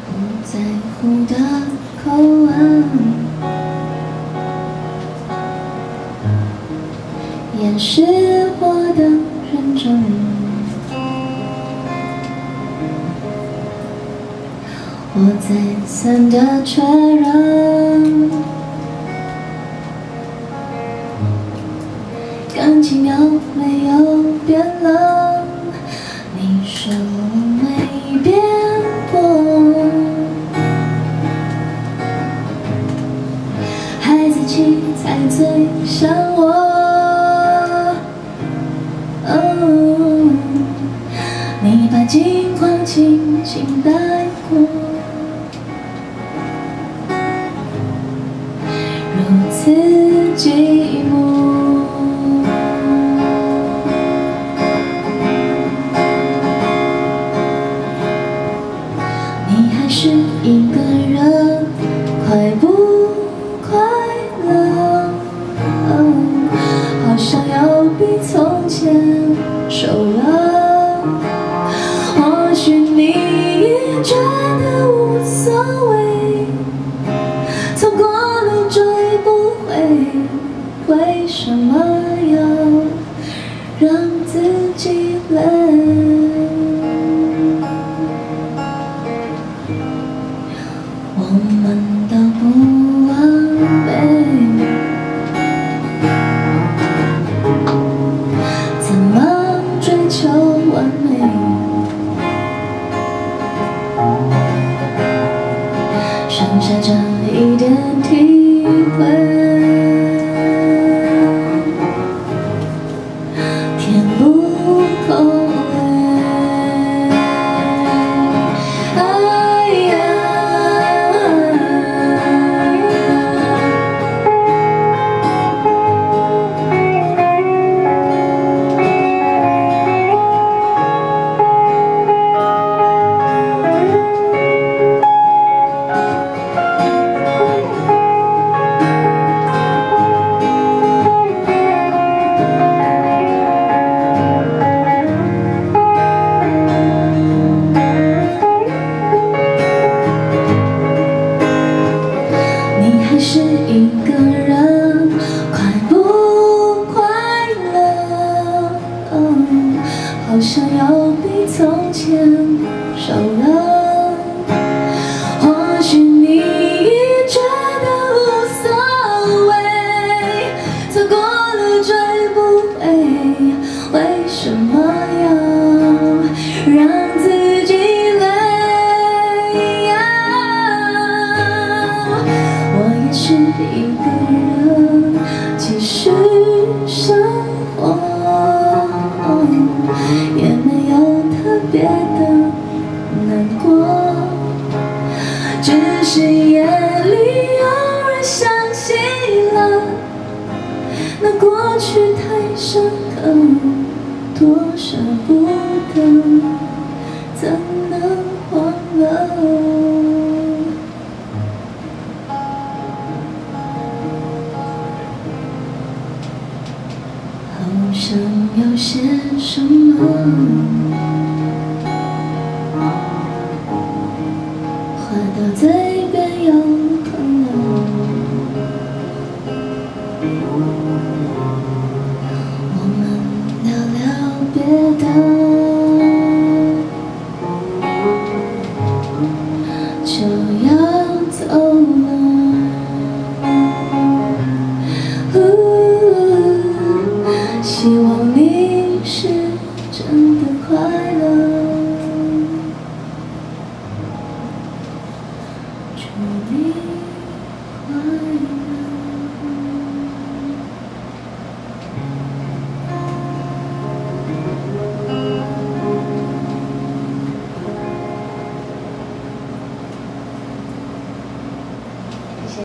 不在乎的口吻，掩饰我的认真。我再三的确认，感情有没有变了？你说没变过，孩子气才最像我。你把近况轻轻带过，如此寂寞。你还是一个人，快不快乐？好想要比从前熟了。或许你也觉得无所谓，错过了追不回，为什么要让自己累？我们都不完美，怎么追求完美？剩下这一点体会，填不空位。哎呀，是一个人，快不快乐？好想要比从前少了。或许你已觉得无所谓，错过了追不回，为什么要让自己累？是一个人继续生活，也没有特别的难过，只是夜里偶尔想起了那过去太深刻，多舍不得，怎能忘了？好想要些什么，话到嘴边又空了。我们聊聊别的，就要走了。希望你是真的快乐，祝你快乐。